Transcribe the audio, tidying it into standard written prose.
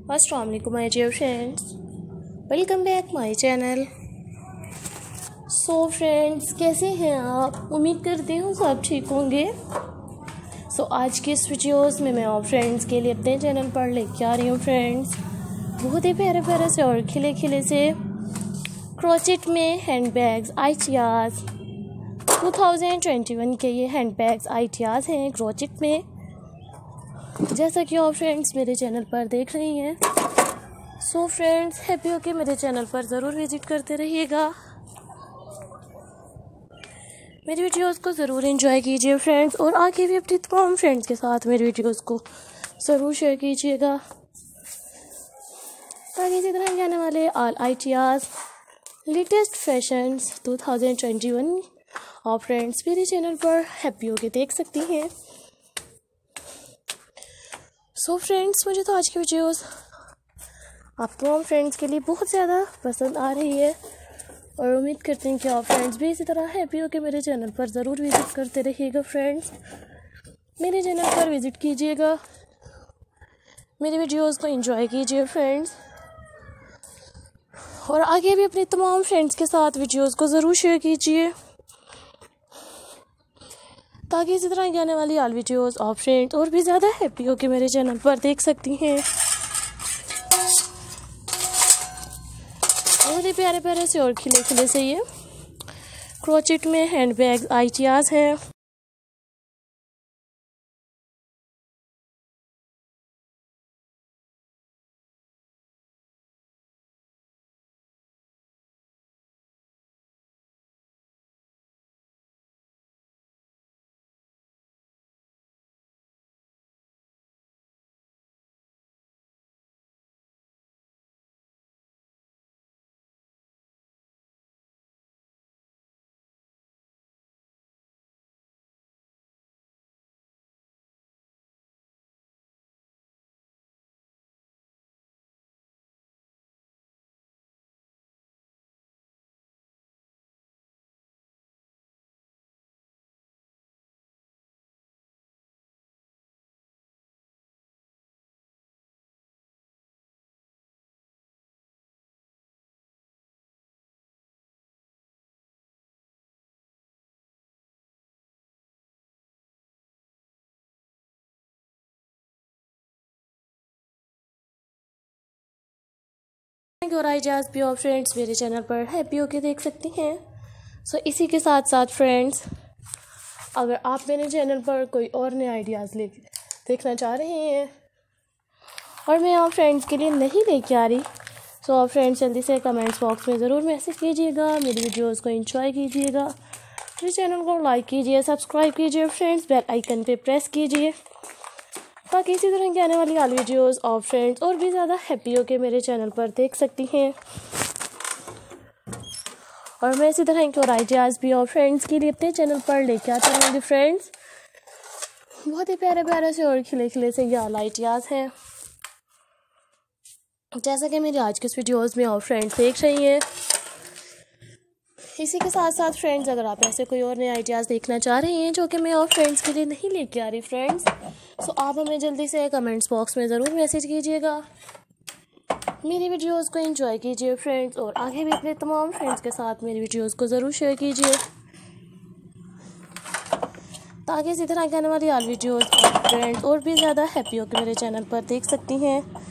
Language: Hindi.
अस्सलाम वालेकुम my dear friends, welcome back my channel. So friends, कैसे हैं आप? उम्मीद करती हूँ सब ठीक होंगे। आज की इस वीडियोस में मैं आप फ्रेंड्स के लिए अपने चैनल पर लेके आ रही हूँ फ्रेंड्स, बहुत ही प्यारे प्यारे से और खिले खिले से क्रोचेट में हैंड बैग्स आइडियाज़ 2021 के ये हैंड बैग्स आइडियाज़ हैं क्रोचेट में। जैसा कि आप फ्रेंड्स मेरे चैनल पर देख रही हैं। फ्रेंड्स, हैप्पी हो के मेरे चैनल पर ज़रूर विज़िट करते रहिएगा। मेरी वीडियोस को ज़रूर एंजॉय कीजिए फ्रेंड्स, और आगे भी अपनी तमाम फ्रेंड्स के साथ मेरी वीडियोस को ज़रूर शेयर कीजिएगा, ताकि इसी तरह के आने वाले ऑल आइडियाज़ लेटेस्ट फैशंस 2021 आप फ्रेंड्स मेरे चैनल पर हैप्पी हो के देख सकती हैं। फ्रेंड्स, मुझे तो आज की वीडियोस आप तमाम फ्रेंड्स के लिए बहुत ज़्यादा पसंद आ रही है, और उम्मीद करते हैं कि आप फ्रेंड्स भी इसी तरह हैप्पी हो के मेरे चैनल पर ज़रूर विज़िट करते रहिएगा फ्रेंड्स। मेरे चैनल पर विज़िट कीजिएगा, मेरी वीडियोस को एंजॉय कीजिए फ्रेंड्स, और आगे भी अपने तमाम फ्रेंड्स के साथ वीडियोस को ज़रूर शेयर कीजिए, ताकि इसी तरह की आने वाली ऑल वीडियोस आप फ्रेंड्स और भी ज़्यादा हैप्पी हो के मेरे चैनल पर देख सकती हैं। बहुत ही प्यारे प्यारे से और खिले खिले से ये क्रोचेट में हैंड बैग आइडियाज़ हैं। और आइडियाज़ भी आप फ्रेंड्स मेरे चैनल पर हैप्पी होके देख सकती हैं। इसी के साथ साथ फ्रेंड्स, अगर आप मेरे चैनल पर कोई और नए आइडियाज़ देखना चाह रहे हैं और मैं आप फ्रेंड्स के लिए नहीं लेके आ रही, आप फ्रेंड्स जल्दी से कमेंट्स बॉक्स में ज़रूर मैसेज कीजिएगा, मेरी वीडियोस को एंजॉय कीजिएगा, मेरे चैनल को लाइक कीजिए, सब्सक्राइब कीजिए फ्रेंड्स, बेल आइकन पे प्रेस कीजिए, ताकि इसी तरह की आने वाली ऑल वीडियोस और फ्रेंड्स और भी ज़्यादा हैप्पी हो के मेरे चैनल पर देख सकती हैं। और मैं इसी तरह के और आइडियाज़ भी और फ्रेंड्स के लिए अपने चैनल पर लेके आती रहूँगी फ्रेंड्स। बहुत ही प्यारे प्यारे से और खिले खिले से ये ऑल आइडियाज़ हैं, जैसा कि मेरी आज की इस वीडियोज़ में और फ्रेंड्स देख रही हैं। इसी के साथ साथ फ्रेंड्स, अगर आप ऐसे कोई और नए आइडियाज़ देखना चाह रहे हैं जो कि मैं और फ्रेंड्स के लिए नहीं लेके आ रही फ्रेंड्स, आप हमें जल्दी से कमेंट्स बॉक्स में ज़रूर मैसेज कीजिएगा, मेरी वीडियोस को एंजॉय कीजिए फ्रेंड्स, और आगे भी अपने तमाम फ्रेंड्स के साथ मेरी वीडियोस को ज़रूर शेयर कीजिए, ताकि इसी तरह के आने वाली ऑल वीडियोस फ्रेंड्स और भी ज़्यादा हैप्पी होकर मेरे चैनल पर देख सकती हैं।